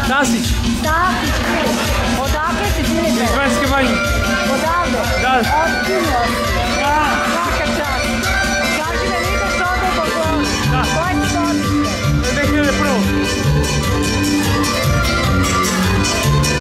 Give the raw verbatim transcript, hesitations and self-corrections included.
Stasić. Stasić, Filip. Odakle si, Filipe? Iz Banjske Banje. Odavde? Da. Od Kinjost.